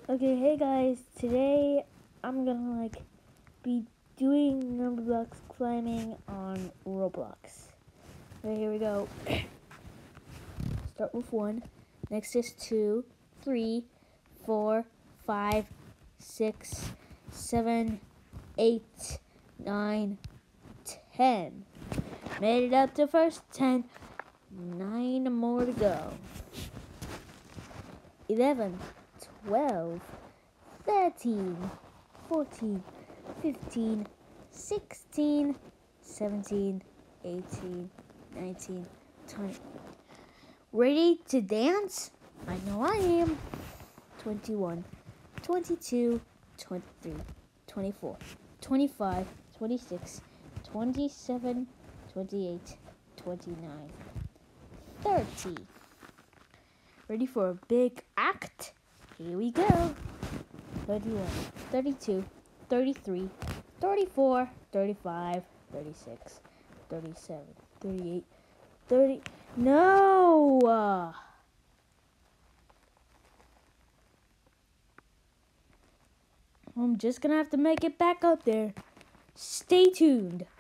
Okay, hey guys, today I'm gonna be doing Numberblocks climbing on Roblox. Okay, here we go. Start with 1, next is 2, 3, 4, 5, 6, 7, 8, 9, 10. Made it up to first 10, 9 more to go. 11, 12, 13, 14, 15, 16, 17, 18, 19, 20. Ready to dance? I know I am. 21, 22, 23, 24, 25, 26, 27, 28, 29, 30. Ready for a big act? Here we go. 31, 32, 33, 34, 35, 36, 37, 38, 30. No! I'm just gonna have to make it back up there. Stay tuned.